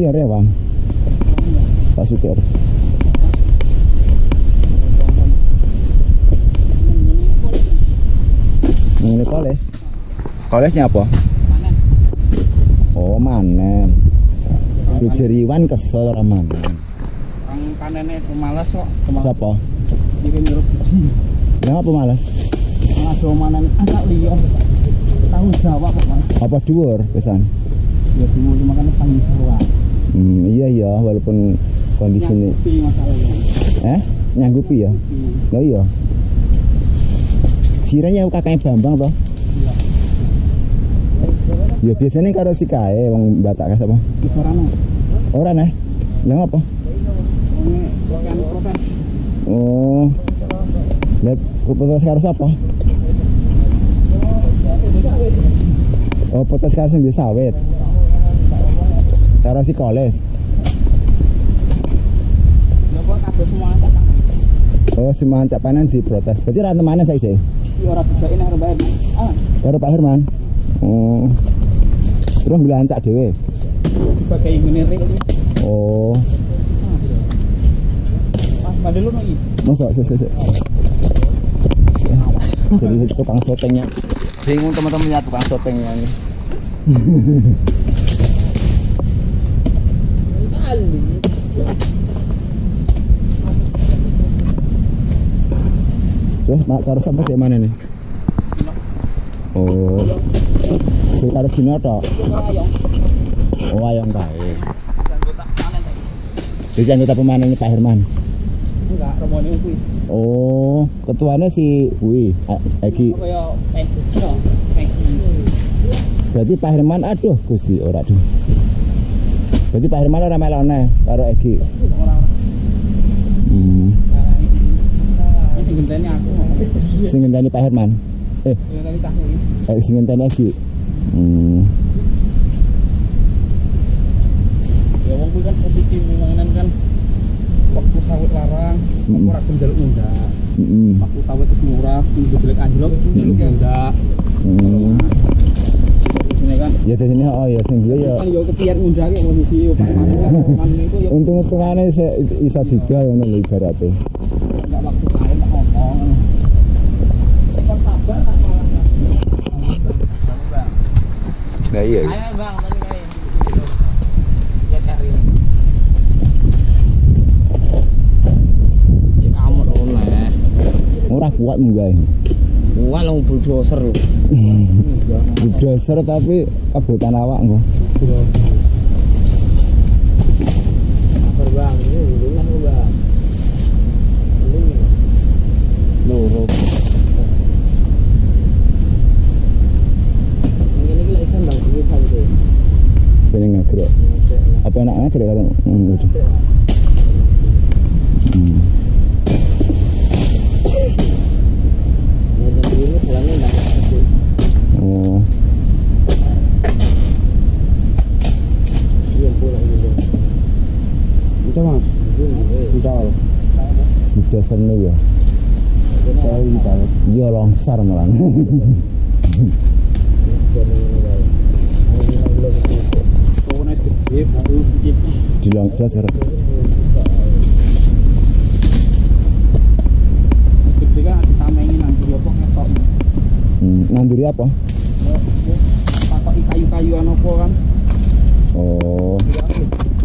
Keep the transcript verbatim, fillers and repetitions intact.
ya rewang. Pak Sukir. Ini koles. Kolesnya apa? Manen. Oh, manen. Bujeriwan kesel raman. Ang kanene pemalas kok. Siapa? Iki nyuruh biji. Ya apa malas? Ngado manen agak liya. Tahu Jawa kok, Mas. Apa dhuwur pesan? Ya dulu makane tanggung jawab. Hmm, iya ya walaupun kondisi ini. Eh? Nyanggupi ya? Lah iya. Siranya kakaknya Bambang toh? Iya. Ya biasanya karo si kae wong Batak kas apa? Wis ora ana. Ora neh. Lah ngapa? Kan protes. Oh. Lah protes karo sapa? Oh, protes karo sing sawit. Karo si koles. Ya kok kabeh semua cak. Oh, semua cak panen diprotes. Berarti ra temane saiki. Ya ora dijake nek arep bayar. Ah, Karo Pak Herman. Oh. Terus bilang cak dhewe. dibagai ngene iki. Oh. Pas balik lu iki. Masa sik sik sik. Jadi tukang shotengnya. Bingung teman-teman ya tukang shotengnya ini. Kali. Terus mak karo sampe di mana nih? Oh. Di karo dino tok. Oh, ayam kae. Iki anggota pemanennya Pak Herman. Enggak, romone kuwi. Oh, ketuanya si kuwi, Egi. Kaya pensi yo, pensi. Berarti Pak Herman aduh Gusti ora aduh. Berarti Pak Herman ora melone karo Egi. Ora. Hmm. Iki gentene aku. Sing ngenteni Pak Herman. Eh, Ngenteni cah iki. eh sing ngenteni Egi. Hmm. Ya wong kuwi kan posisi mengenang kan waktu sawit larang, Mm-mm. ora gendel undak. Heeh. Waktu sawit wis murah, tinggal jelek anjlok, gendel undak. Hmm. Ini kan Ya di sini oh ya sing dhewe ya. kan yo kepian ngundake posisi yo Pak Maman kan Maman itu yo Untung-untungane iso digal ngono lho ibarate. enggak waktu lain tak ngomong. Kon sabar tak malah. Nah iya. Ayo Bang, tadi kae. Ya cari ini. Cek amot oleh. Ora kuat munggah. Wah, long bulldozer lho. Bulldozer tapi kabutan awak engko. Sabar Bang, ini duluan lho Bang. Loro. Ini iki lek isen Bang, iki sawite. Pengen ngegrek. Apa enaknya ngegrek karo ngono itu. Hmm. Ini jalannya enggak ada. Oh. Iya, pulang gitu. Itu Mas. Udah. Udah seni ya. Tahu kita. Iya longsar malah. Di longsar. Gede kan ditamengin nang apa ngetok. Hmm, nanduri apa? Pakai kayu-kayuan apa kan? Oh.